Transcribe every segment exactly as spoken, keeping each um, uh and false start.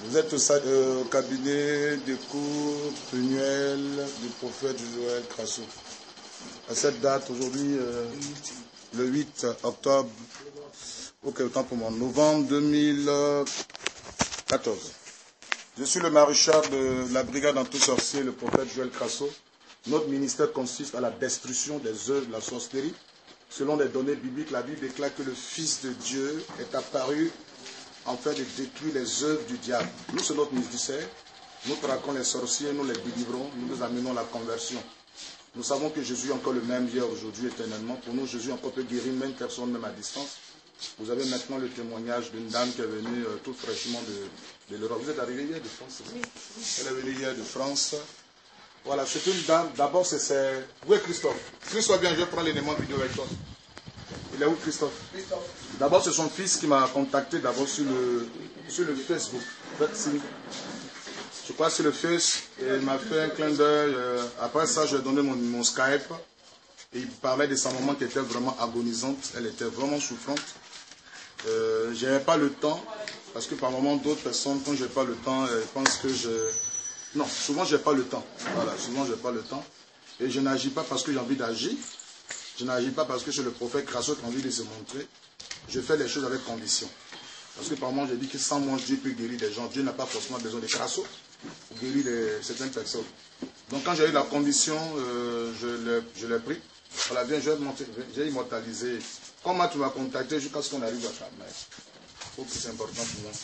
Vous êtes au, euh, au cabinet de cours annuel du prophète Joël Crasso. À cette date, aujourd'hui, euh, le huit octobre, ok, autant pour moi, novembre deux mille quatorze. Je suis le maréchal de la brigade anti-sorcier, le prophète Joël Crasso. Notre ministère consiste à la destruction des œuvres de la sorcellerie. Selon les données bibliques, la Bible déclare que le Fils de Dieu est apparu afin de détruire les œuvres du diable. Nous, c'est notre ministère. Nous traquons les sorciers, nous les délivrons, nous nous amenons à la conversion. Nous savons que Jésus est encore le même hier, aujourd'hui, éternellement. Pour nous, Jésus encore peut guérir même personne, même à distance. Vous avez maintenant le témoignage d'une dame qui est venue euh, tout fraîchement de, de l'Europe. Vous êtes arrivé hier de France? Oui. Elle est venue hier de France. Voilà, c'est une dame. D'abord, c'est... Où est Christophe? Christophe, viens, je vais prendre l'élément vidéo avec toi. Il est où, Christophe? Christophe. D'abord, c'est son fils qui m'a contacté d'abord sur le, sur le Facebook. En fait, si, je crois sur le Face, et il m'a fait un clin d'œil. Euh, après ça, je lui ai donné mon, mon Skype. Et il parlait de sa maman qui était vraiment agonisante. Elle était vraiment souffrante. Euh, je n'avais pas le temps, parce que par moments, d'autres personnes, quand je n'ai pas le temps, elles pensent que je... Non, souvent, je n'ai pas le temps. Voilà, souvent, je n'ai pas le temps. Et je n'agis pas parce que j'ai envie d'agir. Je n'agis pas parce que c'est le prophète Crasso qui a envie de se montrer. Je fais les choses avec condition. Parce que par moments, je dis que sans moi, Dieu peut guérir des gens. Dieu n'a pas forcément besoin de Crasso pour guérir les, certaines personnes. Donc, quand j'ai eu la condition, euh, je l'ai pris. Voilà, bien, j'ai immortalisé. Comment tu m'as contacté jusqu'à ce qu'on arrive à faire? Je trouve que c'est important pour moi.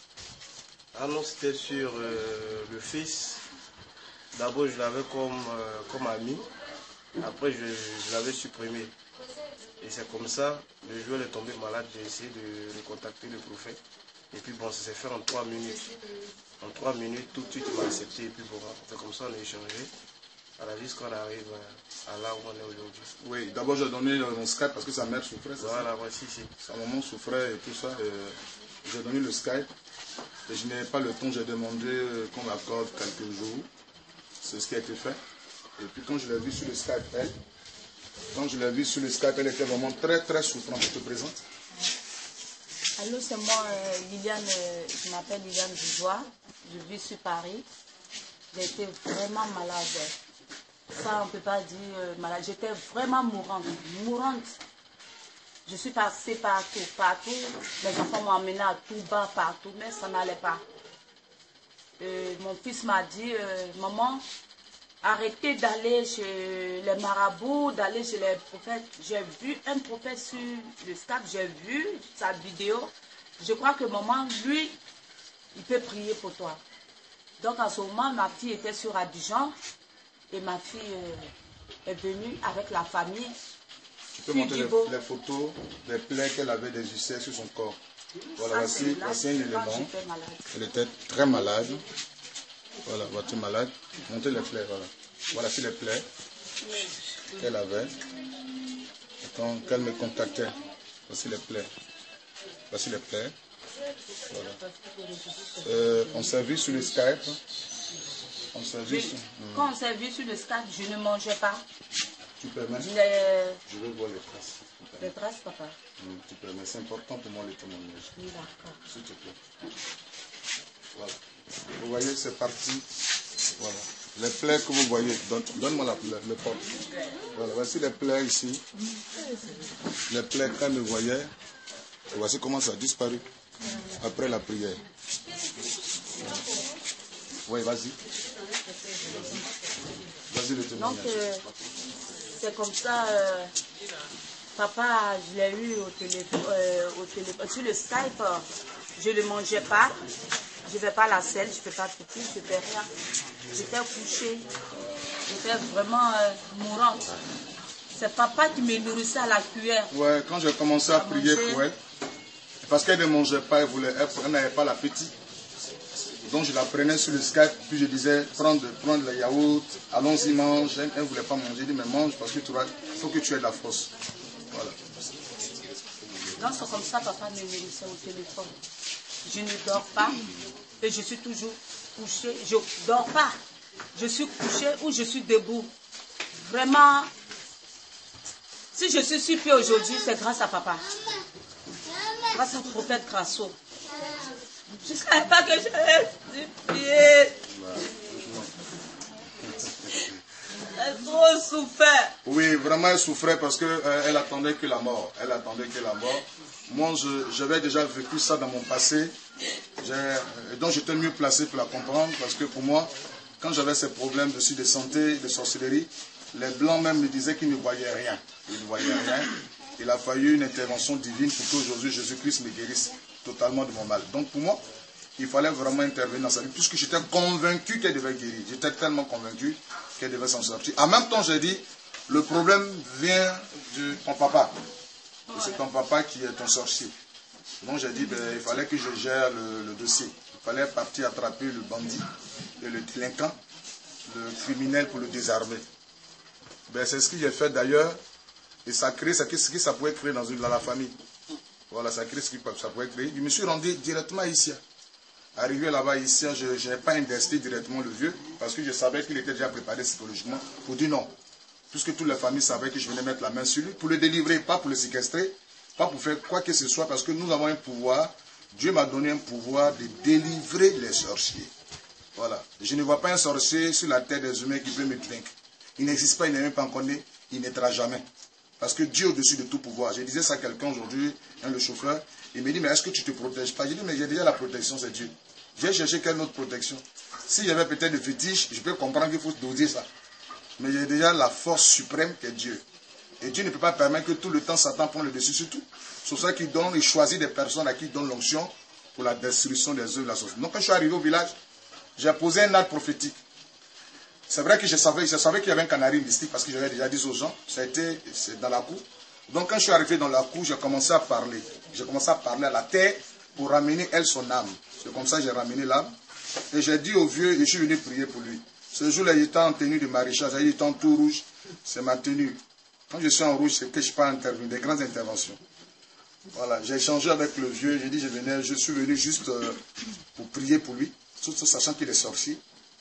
Ah non, c'était sur euh, le Fils. D'abord, je l'avais comme, euh, comme ami. Après, je, je l'avais supprimé. Et c'est comme ça, le joueur est tombé malade. J'ai essayé de, de contacter le prophète. Et puis bon, ça s'est fait en trois minutes. En trois minutes, tout de suite, il m'a accepté. Et puis bon, c'est comme ça, on a échangé. À la vie, qu'on arrive à là où on est aujourd'hui. Oui, d'abord, j'ai donné mon Skype parce que sa mère souffrait. Voilà, voici, si. Sa maman souffrait et tout ça. J'ai donné le Skype. Et je n'avais pas le temps, j'ai demandé qu'on m'accorde quelques jours. C'est ce qui a été fait. Et puis quand je l'ai vu sur le Skype, elle, quand je l'ai vu sur le Skype, elle était vraiment très très souffrante. Je te présente. Allô, c'est moi, euh, Liliane, euh, je m'appelle Liliane Dujois. Je vis sur Paris. J'ai été vraiment malade. Ça, on ne peut pas dire euh, malade. J'étais vraiment mourante, mourante. Je suis passée partout, partout. Les enfants m'ont emmenée à tout bas, partout, mais ça n'allait pas. Euh, mon fils m'a dit, euh, maman, arrêtez d'aller chez les marabouts, d'aller chez les prophètes. J'ai vu un prophète sur le Skype, j'ai vu sa vidéo. Je crois que maman, lui, il peut prier pour toi. Donc à ce moment, ma fille était sur Abidjan et ma fille euh, est venue avec la famille. Tu peux montrer les, les photos des plaies qu'elle avait des ulcères sur son corps. Voilà, ça, voici, voici un élément. Elle était très malade. Voilà, voici malade. Montrez les plaies, voilà. Voilà, c'est les plaies qu'elle avait. Quand elle me contactait, voici les plaies. Voici les plaies. Voilà. Euh, on s'est vu sur le Skype. On s'est vu sur... Quand on s'est vu sur le Skype, je ne mangeais pas. Tu permets? Les... Je veux voir les traces. Les traces, papa. Mmh, tu permets, c'est important pour moi les témoignages. Oui, d'accord. S'il te plaît. Voilà. Vous voyez, c'est parti. Voilà. Les plaies que vous voyez, donne-moi la plaie, le porte. Voilà, voici les plaies ici. Les plaies qu'elle me voyait. Et voici comment ça a disparu après la prière. Oui, vas-y. Vas-y, le témoignage. Donc, euh, c'est comme ça, euh, papa, je l'ai eu au téléphone, euh, au téléphone, sur le Skype, je ne mangeais pas, je ne vais pas à la selle, je ne fais pas pipi, je ne fais rien. J'étais couchée, j'étais vraiment euh, mourante. C'est papa qui me nourrissait à la cuillère. Ouais, quand j'ai commencé à, à prier manger. Pour elle, parce qu'elle ne mangeait pas, elle voulait, elle n'avait pas l'appétit. Donc je la prenais sur le Skype, puis je disais, prendre, prendre le yaourt, allons-y, mange. Elle ne voulait pas manger, je dis, mais mange parce que tu vas, il faut que tu aies de la force. Voilà. Non, c'est comme ça, papa me nourrissait au téléphone. Je ne dors pas et je suis toujours couchée. Je ne dors pas. Je suis couchée ou je suis debout. Vraiment, si je suis sur pied aujourd'hui, c'est grâce à papa. Grâce au prophète Crasso. Je ne savais pas que j'allais supplier. J'ai trop souffert. Oui, vraiment, elle souffrait parce qu'elle euh, attendait que la mort. Elle attendait que la mort. Moi, j'avais déjà vécu ça dans mon passé. Euh, donc, j'étais mieux placé pour la comprendre parce que pour moi, quand j'avais ces problèmes de, de santé, de sorcellerie, les Blancs même me disaient qu'ils ne voyaient rien. Ils ne voyaient rien. Il a fallu une intervention divine pour qu'aujourd'hui Jésus-Christ me guérisse totalement de mon mal. Donc, pour moi, il fallait vraiment intervenir dans sa vie puisque j'étais convaincu qu'elle devait guérir. J'étais tellement convaincu qu'elle devait s'en sortir. En même temps, j'ai dit, le problème vient de ton papa. C'est ton papa qui est ton sorcier. Donc j'ai dit, ben, il fallait que je gère le, le dossier. Il fallait partir attraper le bandit, et le délinquant, le criminel pour le désarmer. Ben, c'est ce que j'ai fait d'ailleurs. Et ça crée ce que ça pouvait créer dans, une, dans la famille. Voilà, ça crée ce que ça pouvait créer. Je me suis rendu directement ici. Arrivé là-bas ici, je n'ai pas investi directement le vieux, parce que je savais qu'il était déjà préparé psychologiquement pour dire non. Puisque toutes les familles savaient que je venais mettre la main sur lui, pour le délivrer, pas pour le séquestrer, pas pour faire quoi que ce soit, parce que nous avons un pouvoir, Dieu m'a donné un pouvoir de délivrer les sorciers. Voilà. Je ne vois pas un sorcier sur la terre des humains qui peut me vaincre. Il n'existe pas, il n'est même pas encore né, il n'étera jamais. Parce que Dieu est au-dessus de tout pouvoir. Je disais ça à quelqu'un aujourd'hui, hein, le chauffeur, il me dit, mais est-ce que tu ne te protèges pas? J'ai dit, mais j'ai déjà la protection, c'est Dieu. J'ai cherché quelle autre protection? S'il y avait peut-être des fétiches, je peux comprendre qu'il faut doser ça. Mais j'ai déjà la force suprême qui est Dieu. Et Dieu ne peut pas permettre que tout le temps Satan prenne le dessus sur tout. C'est pour ça qu'il donne, il choisit des personnes à qui il donne l'onction pour la destruction des œuvres de la société. Donc quand je suis arrivé au village, j'ai posé un acte prophétique. C'est vrai que je savais, je savais qu'il y avait un canari mystique parce que j'avais déjà dit aux gens, ça a été dans la cour. Donc quand je suis arrivé dans la cour, j'ai commencé à parler. J'ai commencé à parler à la terre pour ramener elle son âme. C'est comme ça que j'ai ramené l'âme. Et j'ai dit au vieux, et je suis venu prier pour lui. Ce jour-là, il était en tenue de maréchal, il était en tout rouge, c'est ma tenue. Quand je suis en rouge, c'est que je ne peux pas intervenir, des grandes interventions. Voilà, j'ai échangé avec le vieux, j'ai dit, je, venais, je suis venu juste euh, pour prier pour lui, surtout sachant qu'il est sorcier.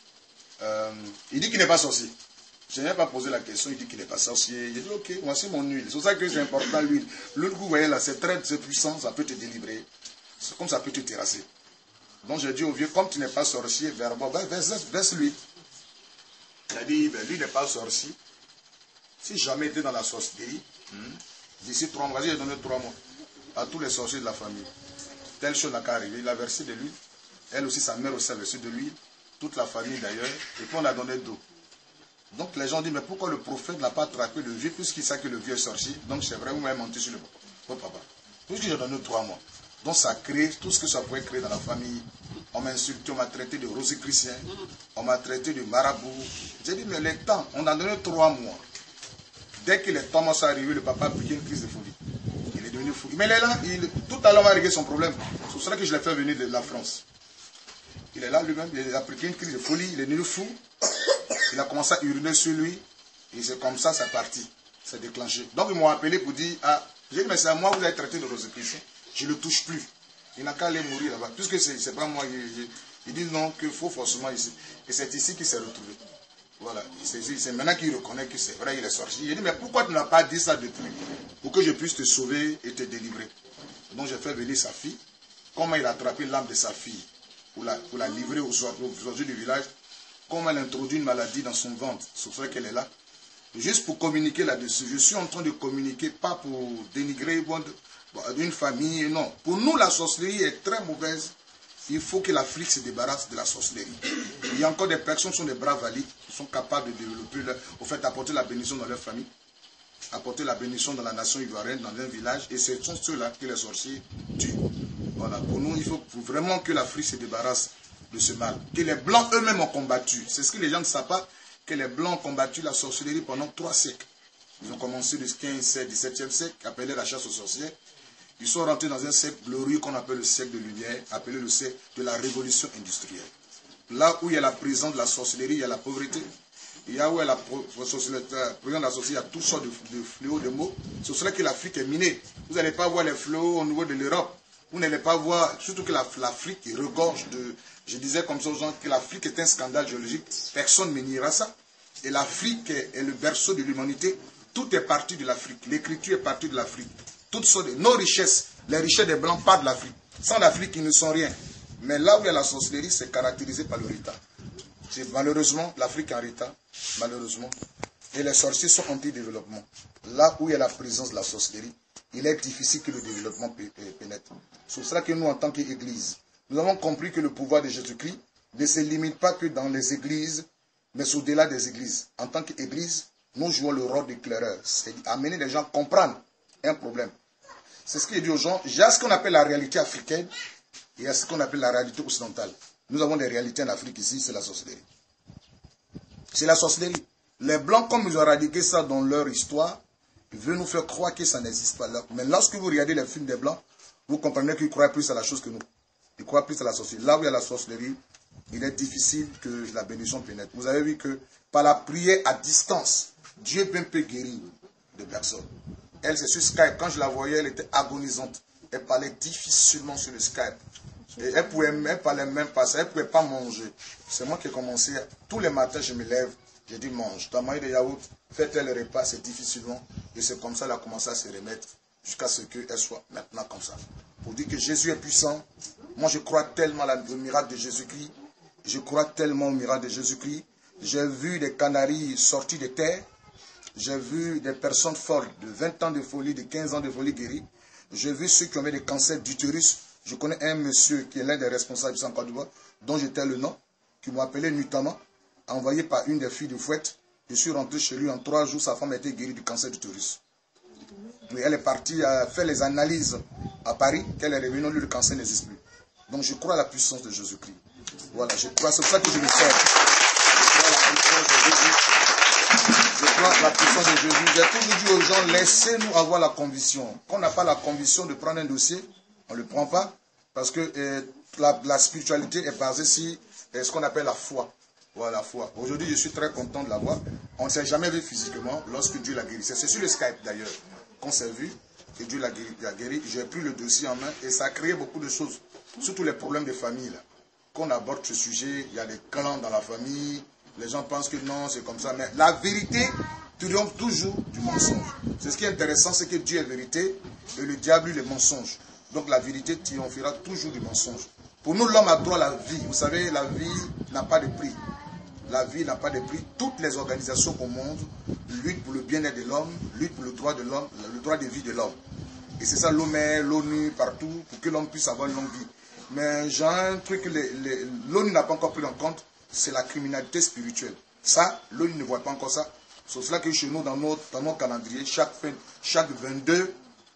Euh, il dit qu'il n'est pas sorcier. Je n'ai pas posé la question, il dit qu'il n'est pas sorcier. J'ai dit, ok, voici mon huile. C'est pour ça que c'est important, l'huile. L'huile que vous voyez là, c'est très puissant, ça peut te délivrer. C'est comme ça peut te terrasser. Donc j'ai dit au vieux, comme tu n'es pas sorcier, verse-lui. Il a dit, ben, lui n'est pas sorcier. Si jamais il était dans la sorcellerie, hmm, d'ici trois mois, j'ai donné trois mois à tous les sorciers de la famille. Telle chose n'a qu'à arriver. Il a versé de l'huile. Elle aussi, sa mère aussi a versé de l'huile. Toute la famille d'ailleurs. Et puis on a donné d'eau. Donc les gens disent, mais pourquoi le prophète n'a pas attrapé le vieux puisqu'il sait que le vieux est sorcier? Donc c'est vrai, vous m'avez menti sur le votre papa. Puisque j'ai donné trois mois. Donc ça crée tout ce que ça pouvait créer dans la famille. On m'a insulté, on m'a traité de rosicrucien, on m'a traité de marabout. J'ai dit, mais le temps, on a donné trois mois. Dès que les temps sont arrivés, le papa a pris une crise de folie. Il est devenu fou. Mais il est là, il, tout à l'heure, on va régler son problème. C'est pour ça que je l'ai fait venir de la France. Il est là lui-même, il a pris une crise de folie, il est devenu fou. Il a commencé à uriner sur lui. Et c'est comme ça, c'est parti. C'est déclenché. Donc ils m'ont appelé pour dire, ah, j'ai dit, mais c'est à moi que vous avez traité de rosicrucien. Je ne le touche plus. Il n'a qu'à aller mourir là-bas. Puisque ce n'est pas moi. Ils disent non, qu'il faut forcément ici. Et c'est ici qu'il s'est retrouvé. Voilà. C'est maintenant qu'il reconnaît que c'est vrai, il est sorti. Il dit, mais pourquoi tu n'as pas dit ça depuis? Pour que je puisse te sauver et te délivrer. Donc j'ai fait venir sa fille. Comment il a attrapé l'âme de sa fille pour la, pour la livrer aux oiseaux du village. Comment elle introduit une maladie dans son ventre. C'est pour ça qu'elle est là. Juste pour communiquer là-dessus. Je suis en train de communiquer, pas pour dénigrer une famille, non. Pour nous, la sorcellerie est très mauvaise. Il faut que l'Afrique se débarrasse de la sorcellerie. Il y a encore des personnes qui sont des bras valides, qui sont capables de développer, leur, au fait, apporter la bénédiction dans leur famille, apporter la bénédiction dans la nation ivoirienne, dans un village, et ce sont ceux-là que les sorciers tuent. Voilà. Pour nous, il faut vraiment que l'Afrique se débarrasse de ce mal. Que les Blancs eux-mêmes ont combattu. C'est ce que les gens ne savent pas, que les Blancs ont combattu la sorcellerie pendant trois siècles. Ils ont commencé le quinzième, seizième, dix-septième siècle, appelé la chasse aux sorcières. Ils sont rentrés dans un siècle glorieux qu'on appelle le siècle de lumière, appelé le siècle de la révolution industrielle. Là où il y a la prison de la sorcellerie, il y a la pauvreté. Il y a où il y a la prison de la sorcellerie, il y a toutes sortes de, de fléaux, de mots. C'est pour cela que l'Afrique est minée. Vous n'allez pas voir les fléaux au niveau de l'Europe. Vous n'allez pas voir, surtout que l'Afrique regorge de... Je disais comme ça aux gens que l'Afrique est un scandale géologique. Personne ne niera ça. Et l'Afrique est, est le berceau de l'humanité. Tout est parti de l'Afrique. L'écriture est partie de l'Afrique. Toutes sortes de nos richesses, les richesses des Blancs partent de l'Afrique. Sans l'Afrique, ils ne sont rien. Mais là où il y a la sorcellerie, c'est caractérisé par le retard. Malheureusement, l'Afrique est en retard, malheureusement. Et les sorciers sont anti-développement. Là où il y a la présence de la sorcellerie, il est difficile que le développement pénètre. C'est pour cela que nous, en tant qu'Église, nous avons compris que le pouvoir de Jésus-Christ ne se limite pas que dans les églises, mais au-delà des églises. En tant qu'Église, nous jouons le rôle d'éclaireur. C'est amener les gens à comprendre un problème. C'est ce qu'il dit aux gens. Il y a ce qu'on appelle la réalité africaine et il y a ce qu'on appelle la réalité occidentale. Nous avons des réalités en Afrique ici, c'est la sorcellerie. C'est la sorcellerie. Les Blancs, comme ils ont éradiqué ça dans leur histoire, ils veulent nous faire croire que ça n'existe pas là. Mais lorsque vous regardez les films des Blancs, vous comprenez qu'ils croient plus à la chose que nous. Ils croient plus à la sorcellerie. Là où il y a la sorcellerie, il est difficile que la bénédiction pénètre. Vous avez vu que par la prière à distance, Dieu même peut guérir des personnes. Elle, c'est sur Skype. Quand je la voyais, elle était agonisante. Elle parlait difficilement sur le Skype. Et elle pouvait elle parlait même pas ça. Elle ne pouvait pas manger. C'est moi qui ai commencé. Tous les matins, je me lève. Je dis mange. Tu as mangé des yaourts. Fais-elle le repas. C'est difficilement. Et c'est comme ça qu'elle a commencé à se remettre. Jusqu'à ce qu'elle soit maintenant comme ça. Pour dire que Jésus est puissant. Moi, je crois tellement au miracle de Jésus-Christ. Je crois tellement au miracle de Jésus-Christ. J'ai vu des canaris sortis de terre. J'ai vu des personnes fortes de vingt ans de folie, de quinze ans de folie guéries. J'ai vu ceux qui ont des cancers d'utérus. Je connais un monsieur qui est l'un des responsables de Côte d'Ivoire, dont j'étais le nom, qui m'a appelé nuitamment, envoyé par une des filles de Fouette. Je suis rentré chez lui en trois jours, sa femme a été guérie du cancer d'utérus. Elle est partie à faire les analyses à Paris, qu'elle est revenue, lui, le cancer n'existe plus. Donc je crois à la puissance de Jésus-Christ. Voilà, je crois, c'est pour ça que je le fais. Je crois à la puissance de Jésus. J'ai toujours dit aux gens, laissez-nous avoir la conviction. Quand on n'a pas la conviction de prendre un dossier, on ne le prend pas. Parce que euh, la, la spiritualité est basée sur euh, ce qu'on appelle la foi. Voilà, la foi. Aujourd'hui, je suis très content de la voir. On ne s'est jamais vu physiquement lorsque Dieu l'a guéri. C'est sur le Skype d'ailleurs qu'on s'est vu que Dieu l'a guéri. guéri. J'ai pris le dossier en main et ça a créé beaucoup de choses. Surtout les problèmes de famille. Là. Quand on aborde ce sujet, il y a des clans dans la famille. Les gens pensent que non, c'est comme ça. Mais la vérité triomphe toujours du mensonge. C'est ce qui est intéressant, c'est que Dieu est vérité et le diable, lui, est mensonge. Donc la vérité triomphera toujours du mensonge. Pour nous, l'homme a droit à la vie. Vous savez, la vie n'a pas de prix. La vie n'a pas de prix. Toutes les organisations au monde luttent pour le bien-être de l'homme, luttent pour le droit de l'homme, le droit de vie de l'homme. Et c'est ça l'ONU, l'ONU, partout, pour que l'homme puisse avoir une longue vie. Mais j'ai un truc que l'ONU n'a pas encore pris en compte, c'est la criminalité spirituelle. Ça, l'ONU ne voit pas encore ça. C'est cela que chez nous, dans notre, dans notre calendrier, chaque, fin, chaque vingt-deux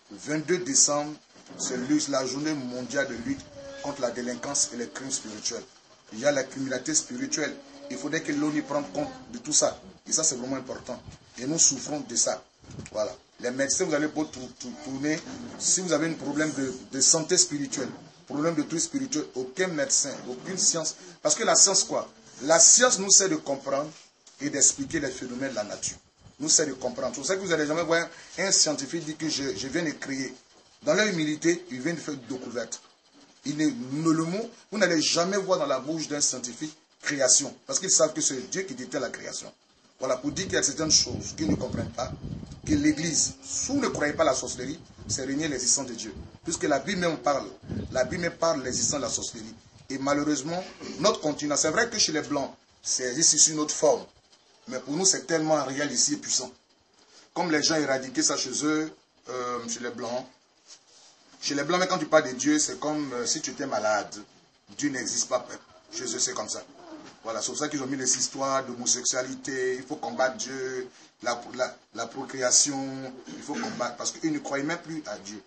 décembre, c'est la journée mondiale de lutte contre la délinquance et les crimes spirituels. Il y a la criminalité spirituelle. Il faudrait que l'ONU prenne compte de tout ça. Et ça, c'est vraiment important. Et nous souffrons de ça. Voilà. Les médecins, vous allez pas tourner. Si vous avez un problème de, de santé spirituelle, problème de trucs spirituels, aucun médecin, aucune science. Parce que la science, quoi? La science nous sert de comprendre et d'expliquer les phénomènes de la nature. Nous sert de comprendre. C'est pour ça que vous n'allez jamais voir un scientifique dire que je, je viens de créer. Dans leur humilité, il vient de faire une découverte. Il ne, le mot, vous n'allez jamais voir dans la bouche d'un scientifique création. Parce qu'ils savent que c'est Dieu qui détient la création. Voilà, pour dire qu'il y a certaines choses qu'ils ne comprennent pas, que l'Église, si vous ne croyez pas à la sorcellerie, c'est régner l'existence de Dieu. Puisque la Bible même parle. La Bible même parle de l'existence de la sorcellerie. Et malheureusement, notre continent, c'est vrai que chez les Blancs, c'est ici sur notre forme. Mais pour nous, c'est tellement réel ici et puissant. Comme les gens éradiquaient ça chez eux, euh, chez les Blancs. Chez les Blancs, mais quand tu parles de Dieu, c'est comme euh, si tu étais malade. Dieu n'existe pas. Chez eux, c'est comme ça. Voilà, c'est pour ça qu'ils ont mis les histoires d'homosexualité. Il faut combattre Dieu, la, la, la procréation. Il faut combattre. Parce qu'ils ne croyaient même plus à Dieu.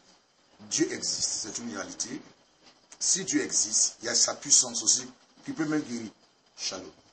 Dieu existe, c'est une réalité. Si Dieu existe, il y a sa puissance aussi qui peut même guérir. Shalom.